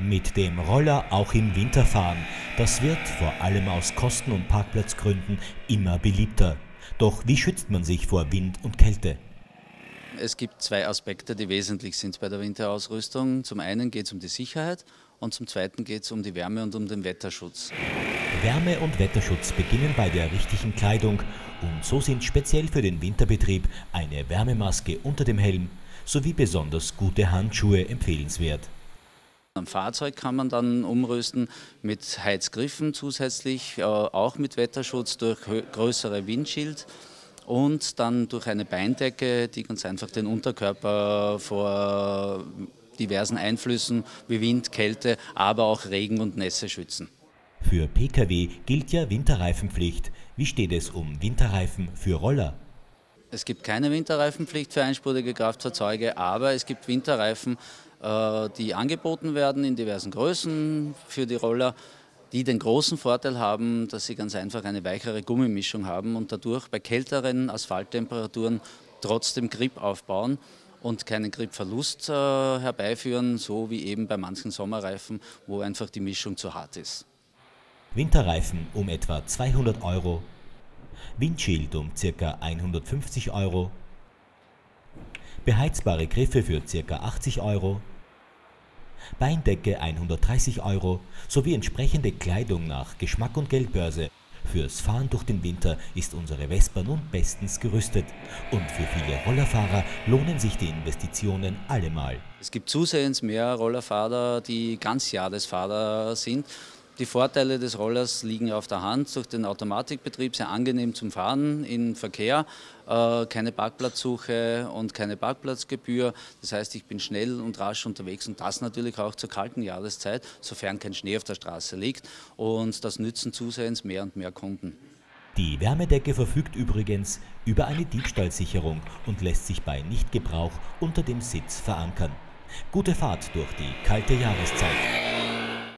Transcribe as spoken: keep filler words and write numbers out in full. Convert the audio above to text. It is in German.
Mit dem Roller auch im Winter fahren, das wird vor allem aus Kosten- und Parkplatzgründen immer beliebter. Doch wie schützt man sich vor Wind und Kälte? Es gibt zwei Aspekte, die wesentlich sind bei der Winterausrüstung. Zum einen geht es um die Sicherheit und zum zweiten geht es um die Wärme und um den Wetterschutz. Wärme- und Wetterschutz beginnen bei der richtigen Kleidung und so sind speziell für den Winterbetrieb eine Wärmemaske unter dem Helm sowie besonders gute Handschuhe empfehlenswert. Am Fahrzeug kann man dann umrüsten mit Heizgriffen zusätzlich, äh, auch mit Wetterschutz durch größere Windschild und dann durch eine Beindecke, die ganz einfach den Unterkörper vor diversen Einflüssen wie Wind, Kälte, aber auch Regen und Nässe schützen. Für Pkw gilt ja Winterreifenpflicht. Wie steht es um Winterreifen für Roller? Es gibt keine Winterreifenpflicht für einspurige Kraftfahrzeuge, aber es gibt Winterreifen, die angeboten werden in diversen Größen für die Roller, die den großen Vorteil haben, dass sie ganz einfach eine weichere Gummimischung haben und dadurch bei kälteren Asphalttemperaturen trotzdem Grip aufbauen und keinen Gripverlust äh, herbeiführen, so wie eben bei manchen Sommerreifen, wo einfach die Mischung zu hart ist. Winterreifen um etwa zweihundert Euro, Windschild um ca. hundertfünfzig Euro, beheizbare Griffe für ca. achtzig Euro, Beindecke hundertdreißig Euro sowie entsprechende Kleidung nach Geschmack und Geldbörse. Fürs Fahren durch den Winter ist unsere Vespa nun bestens gerüstet und für viele Rollerfahrer lohnen sich die Investitionen allemal. Es gibt zusehends mehr Rollerfahrer, die Ganzjahresfahrer sind. Die Vorteile des Rollers liegen auf der Hand, durch den Automatikbetrieb sehr angenehm zum Fahren im Verkehr, äh, keine Parkplatzsuche und keine Parkplatzgebühr. Das heißt, ich bin schnell und rasch unterwegs und das natürlich auch zur kalten Jahreszeit, sofern kein Schnee auf der Straße liegt, und das nützen zusehends mehr und mehr Kunden. Die Wärmedecke verfügt übrigens über eine Diebstahlsicherung und lässt sich bei Nichtgebrauch unter dem Sitz verankern. Gute Fahrt durch die kalte Jahreszeit.